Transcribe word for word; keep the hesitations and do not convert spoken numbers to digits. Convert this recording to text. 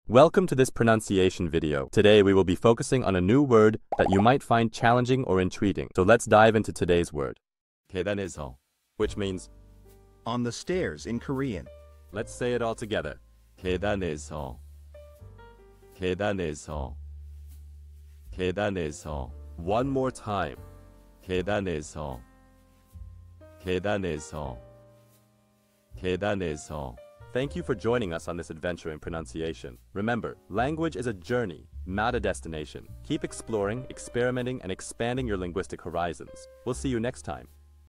Welcome to this pronunciation video. Today we will be focusing on a new word that you might find challenging or intriguing. So let's dive into today's word. 계단에서, which means on the stairs in Korean. Let's say it all together. 계단에서, 계단에서, 계단에서. One more time. 계단에서, 계단에서, 계단에서. Thank you for joining us on this adventure in pronunciation. Remember, language is a journey, not a destination. Keep exploring, experimenting, and expanding your linguistic horizons. We'll see you next time.